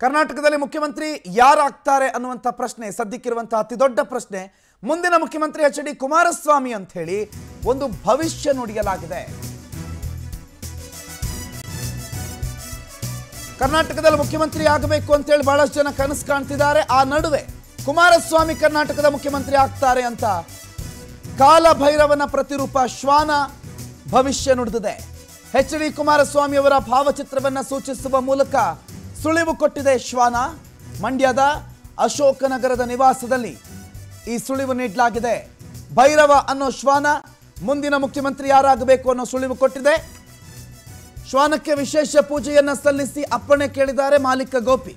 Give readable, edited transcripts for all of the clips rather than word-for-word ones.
ಕರ್ನಾಟಕದಲ್ಲಿ ಮುಖ್ಯಮಂತ್ರಿ ಯಾರಾಗ್ತಾರೆ ಅನ್ನುವಂತ ಪ್ರಶ್ನೆ ಸದ್ಯಕ್ಕಿರುವಂತ ಅತಿ ದೊಡ್ಡ ಪ್ರಶ್ನೆ. ಮುಂದಿನ ಮುಖ್ಯಮಂತ್ರಿ ಎಚ್.ಡಿ. ಕುಮಾರಸ್ವಾಮಿ ಅಂತ ಹೇಳಿ ಒಂದು ಭವಿಷ್ಯ ನುಡಿಯಲಾಗಿದೆ. ಕರ್ನಾಟಕದಲ್ಲಿ ಮುಖ್ಯಮಂತ್ರಿ ಆಗಬೇಕು ಅಂತ ಹೇಳಿ ಬಹಳಷ್ಟು ಜನ ಕನಸು ಕಾಣ್ತಿದ್ದಾರೆ. ಆ ನಡುವೆ ಕುಮಾರಸ್ವಾಮಿ ಕರ್ನಾಟಕದ ಮುಖ್ಯಮಂತ್ರಿ ಆಗ್ತಾರೆ ಅಂತ ಕಾಲಭೈರವನ ಪ್ರತಿರೂಪ ಶ್ವಾನ ಭವಿಷ್ಯ ನುಡಿದಿದೆ. ಎಚ್.ಡಿ. ಕುಮಾರಸ್ವಾಮಿ ಅವರ ಭಾವಚಿತ್ರವನ್ನ ಸೂಚಿಸುವ ಮೂಲಕ ಸುಳಿವು ಕೊಟ್ಟಿದೆ ಶ್ವಾನ. ಮಂಡ್ಯದ ಅಶೋಕನಗರದ ನಿವಾಸದಲ್ಲಿ ಈ ಸುಳಿವು ನೀಡಲಾಗಿದೆ. ಭೈರವ ಅನ್ನೋ ಶ್ವಾನ ಮುಂದಿನ ಮುಖ್ಯಮಂತ್ರಿ ಯಾರಾಗಬೇಕು ಅನ್ನೋ ಸುಳಿವು ಕೊಟ್ಟಿದೆ. ಶ್ವಾನಕ್ಕೆ ವಿಶೇಷ ಪೂಜೆಯನ್ನ ಸಲ್ಲಿಸಿ ಅಪ್ಪಣೆ ಕೇಳಿದ್ದಾರೆ ಮಾಲೀಕ ಗೋಪಿ.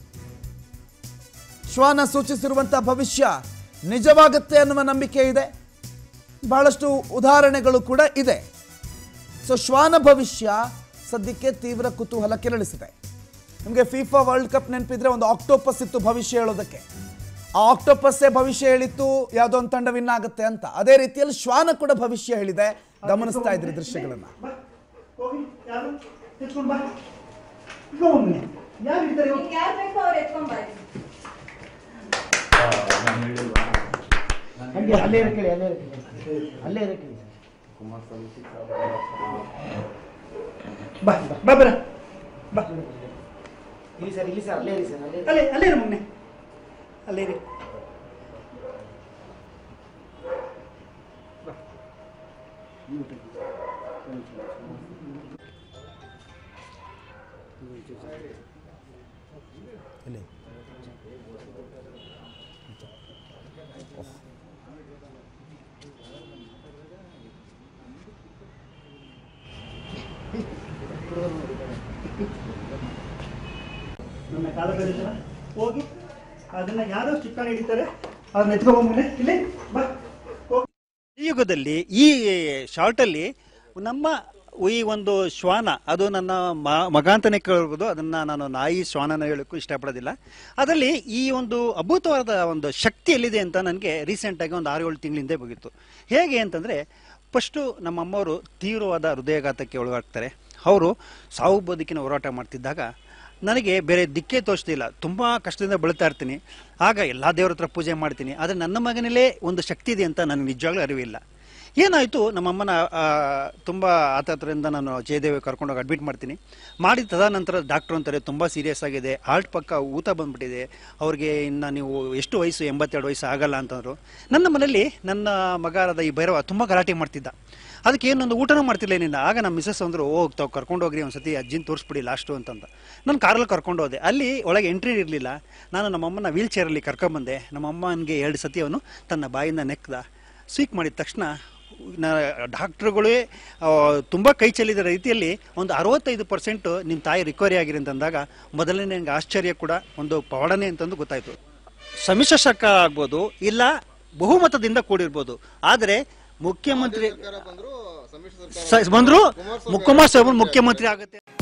ಶ್ವಾನ ಸೂಚಿಸಿರುವಂತಹ ಭವಿಷ್ಯ ನಿಜವಾಗುತ್ತೆ ಅನ್ನುವ ನಂಬಿಕೆ ಇದೆ. ಬಹಳಷ್ಟು ಉದಾಹರಣೆಗಳು ಕೂಡ ಇದೆ. ಸೊ ಶ್ವಾನ ಭವಿಷ್ಯ ಸದ್ಯಕ್ಕೆ ತೀವ್ರ ಕುತೂಹಲ ಕೆರಳಿಸಿದೆ. ನಿಮಗೆ ಫಿಫಾ ವರ್ಲ್ಡ್ ಕಪ್ ನೆನಪಿದ್ರೆ ಒಂದು ಆಕ್ಟೋಪಸ್ ಇತ್ತು ಭವಿಷ್ಯ ಹೇಳೋದಕ್ಕೆ. ಆ ಆಕ್ಟೋಪಸ್ಸೇ ಭವಿಷ್ಯ ಹೇಳಿತ್ತು ಯಾವುದೋ ಒಂದು ತಂಡ ವಿನ್ ಆಗುತ್ತೆ ಅಂತ. ಅದೇ ರೀತಿಯಲ್ಲಿ ಶ್ವಾನ ಕೂಡ ಭವಿಷ್ಯ ಹೇಳಿದೆ. ಗಮನಿಸ್ತಾ ಇದ್ರಿ ದೃಶ್ಯಗಳನ್ನ. ಇಲ್ಲಿ ಸರ್ ಅಲ್ಲೇ ಇರಿ ಸರ್ ಅಲ್ಲೇ ಇರಿ ಮೊನ್ನೆ ಅಲ್ಲೇ ಇರಿ. ನನ್ನ ಕಾಲ ಬೆಳೆದಿಲ್ಲ ಹೋಗಿ ಅದನ್ನ ಯಾರೋ ಚಿಕ್ಕ ಹಿಡಿತಾರೆ ಅದನ್ನ ಎತ್ಕೊಂಡ್ಬಂದ್ರೆ ಇಲ್ಲಿ ಬಾ. ಈ ಯುಗದಲ್ಲಿ ಈ ಶಾರ್ಟಲ್ಲಿ ನಮ್ಮ ಈ ಒಂದು ಶ್ವಾನ ಅದು ನನ್ನ ಮಗ ಅಂತಾನೆ ಕೇಳ್ಬೋದು. ಅದನ್ನು ನಾನು ನಾಯಿ ಶ್ವಾನನ ಹೇಳೋಕ್ಕೂ ಇಷ್ಟಪಡೋದಿಲ್ಲ. ಅದರಲ್ಲಿ ಈ ಒಂದು ಅದ್ಭುತವಾದ ಒಂದು ಶಕ್ತಿ ಎಲ್ಲಿದೆ ಅಂತ ನನಗೆ ರೀಸೆಂಟಾಗಿ ಒಂದು 6-7 ತಿಂಗಳಿಂದ ಮುಗಿತು. ಹೇಗೆ ಅಂತಂದರೆ ಫಸ್ಟು ನಮ್ಮಮ್ಮವರು ತೀವ್ರವಾದ ಹೃದಯಾಘಾತಕ್ಕೆ ಒಳಗಾಗ್ತಾರೆ. ಅವರು ಸಾವು ಬದುಕಿನ ಹೋರಾಟ ಮಾಡ್ತಿದ್ದಾಗ ನನಗೆ ಬೇರೆ ದಿಕ್ಕೇ ತೋಚ್ತಿಲ್ಲ. ತುಂಬ ಕಷ್ಟದಿಂದ ಬೆಳೀತಾ ಇರ್ತೀನಿ. ಆಗ ಎಲ್ಲ ದೇವ್ರ ಹತ್ರ ಪೂಜೆ ಮಾಡ್ತೀನಿ. ಆದರೆ ನನ್ನ ಮಗನಲ್ಲೇ ಒಂದು ಶಕ್ತಿ ಇದೆ ಅಂತ ನನಗೆ ನಿಜವಾಗ್ಲೂ ಅರಿವಿಲ್ಲ. ಏನಾಯಿತು, ನಮ್ಮಮ್ಮನ ತುಂಬ ಆತತ್ರದಿಂದ ನಾನು ಜಯದೇವಿ ಕರ್ಕೊಂಡೋಗಿ ಅಡ್ಮಿಟ್ ಮಾಡ್ತೀನಿ. ಮಾಡಿ ತದನಂತರ ಡಾಕ್ಟ್ರು ಅಂತಾರೆ ತುಂಬ ಸೀರಿಯಸ್ ಆಗಿದೆ, ಹಾರ್ಟ್ ಪಕ್ಕ ಊತ ಬಂದುಬಿಟ್ಟಿದೆ, ಅವ್ರಿಗೆ ಇನ್ನು ನೀವು ಎಷ್ಟು ವಯಸ್ಸು 82 ವಯಸ್ಸು ಆಗಲ್ಲ ಅಂತಂದರು. ನನ್ನ ಮನೇಲಿ ನನ್ನ ಮಗರಾದ ಈ ಭೈರವ ತುಂಬ ಗಲಾಟೆ ಮಾಡ್ತಿದ್ದ. ಅದಕ್ಕೆ ಏನೊಂದು ಊಟನೂ ಮಾಡ್ತಿಲ್ಲ ಏನಿಲ್ಲ. ಆಗ ನಮ್ಮ ಮಿಸಸ್ ಅಂದರು, ತಾವು ಕರ್ಕೊಂಡೋಗ್ರಿ ಒಂದು ಸತಿ ಅಜ್ಜಿನ ತೋರಿಸ್ಬಿಡಿ ಲಾಸ್ಟು ಅಂತಂದ. ನಾನು ಕಾರಲ್ಲಿ ಕರ್ಕೊಂಡು ಹೋದೆ. ಅಲ್ಲಿ ಒಳಗೆ ಎಂಟ್ರಿ ಇರಲಿಲ್ಲ. ನಾನು ನಮ್ಮಮ್ಮನ ವೀಲ್ ಚೇರಲ್ಲಿ ಕರ್ಕೊಂಬಂದೆ. ನಮ್ಮಮ್ಮನಿಗೆ 2 ಸತಿ ಅವನು ತನ್ನ ಬಾಯಿಂದ ನೆಕ್ದ. ಸ್ವೀಕ್ ಮಾಡಿದ ತಕ್ಷಣ ಡಾಕ್ಟ್ರುಗಳೇ ತುಂಬ ಕೈ ಚೆಲ್ಲಿದ ರೀತಿಯಲ್ಲಿ ಒಂದು 65% ನಿಮ್ಮ ತಾಯಿ ರಿಕವರಿ ಆಗಿರಿ ಅಂತಂದಾಗ ಮೊದಲನೇ ನನಗೆ ಆಶ್ಚರ್ಯ ಕೂಡ ಒಂದು ಪವಾಡನೆ ಅಂತಂದು ಗೊತ್ತಾಯಿತು. ಸಮ್ಮಿಶ್ರ ಸರ್ಕಾರ ಆಗ್ಬೋದು, ಇಲ್ಲ ಬಹುಮತದಿಂದ ಕೂಡಿರ್ಬೋದು, ಆದರೆ ಮುಖ್ಯಮಂತ್ರಿ ಬಂದರೂ ಕುಮಾರಸ್ವಾಮಿ ಮುಖ್ಯಮಂತ್ರಿ ಆಗುತ್ತೆ.